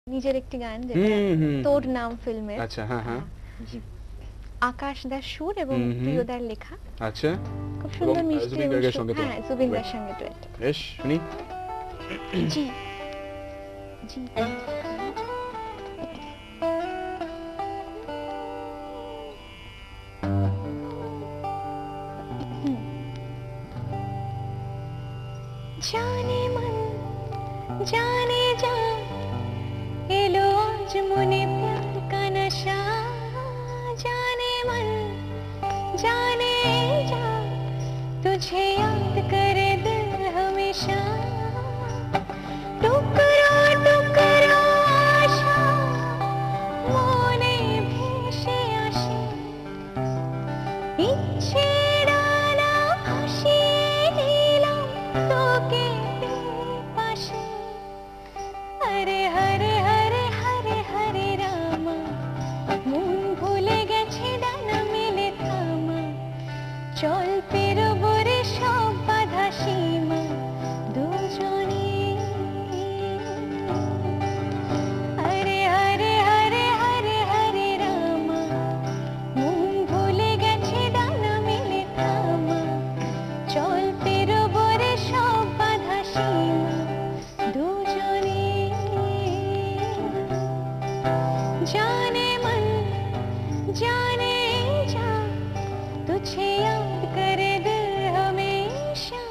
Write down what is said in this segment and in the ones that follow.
নিজের একটি গান যেটা তোর নাম ফিল্মের। আচ্ছা, হ্যাঁ হ্যাঁ, আকাশ দার সুর এবং প্রিয়দার লেখা। আচ্ছা, খুব সুন্দর মিষ্টি জুবিন গার্গের সঙ্গে তো। হ্যাঁ, জুবিন দার সঙ্গে ডুয়েট। বেশ, শুনি। জি জি जाने मन जाने जा एलो आज मुने प्यार का नशा जाने मन जाने जा तुझे याद करे दिल हमेशा टुकड़ा टुकड़ा आशा मोने भेसे आशे इच्छे डाला भासिए दिलाम তোকে পাশে হরে হরে হরে হরে হরে রামা মন ভুলে গেছে ডানা মেলে থামা চল পেরোবো রে সব বাধা সীমা দুজনে হরে হরে হরে হরে হরে রামা মন ভুলে গেছে ডানা মেলে থামা চল পেরোবো রে সব বাধা সীমা দুজনে जाने मन जाने जा तुझे याद करे दिल हमेशा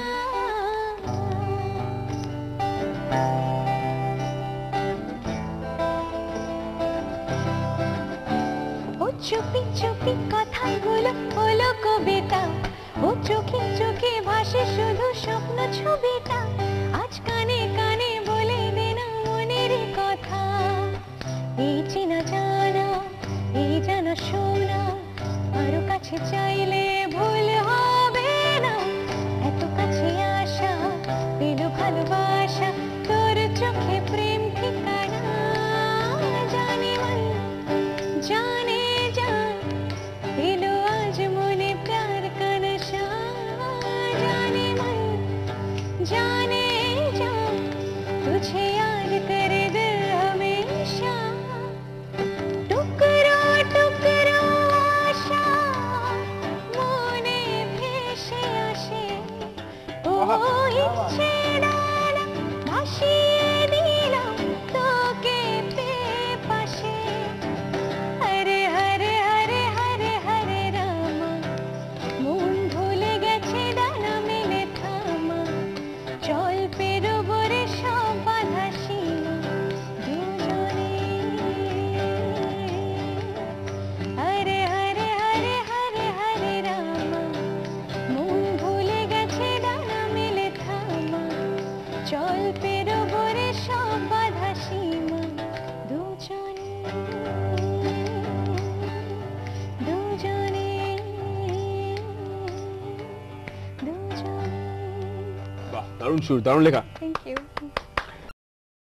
ओ चुपी चुपी কথাগুলো হলো কবিতা ও চোখে চোখে ভাসে শুধু স্বপ্ন ছবিটা আজ কানে কানে বলে দে না মনের কথা এই চেনা জানা এই জানা শোনা আরো কাছে চাইলে ভুল হবে না এত কাছে আসা পেলো ভালোবাসা তোর চোখে প্রেম ঠিকানা জানে মন জানে যা পেলো আজ মনে প্যার কা নশা জানে মন জানে যা तुझे याद करे दिल हमेशा टुकड़ा टुकड़ा आशा मोने भेसे आशे ओ इच्छे डाला भासिए दिलाम তোকে পাশে হরে হরে হরে হরে হরে রামা মন ভুলে গেছে ডানা মেলে থামা চল পেরোবো রে সব বাধা সীমা দুজনে হরে হরে হরে হরে হরে রামা মন ভুলে গেছে ডানা মেলে থামা চল পেরোবো রে সব বাধা সীমা দুজনে দুজনে দুজনে বাহ, দারুণ সুর, দারুণ লেখা। Thank you